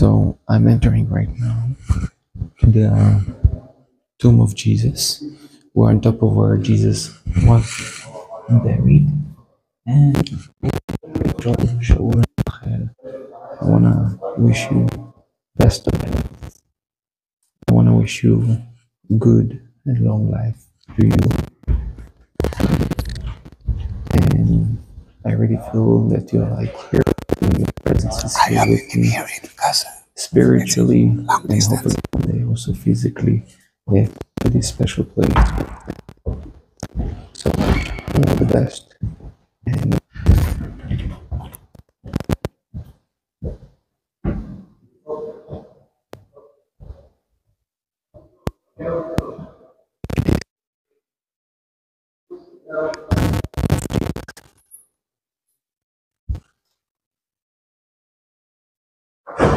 So I'm entering right now the tomb of Jesus. We're on top of where Jesus was buried. And I wanna wish you best of health. I wanna wish you good and long life to you. And I really feel that you're like here, your presence is here with me, spiritually, and hopefully one day also physically, to this special place. So, all the best, and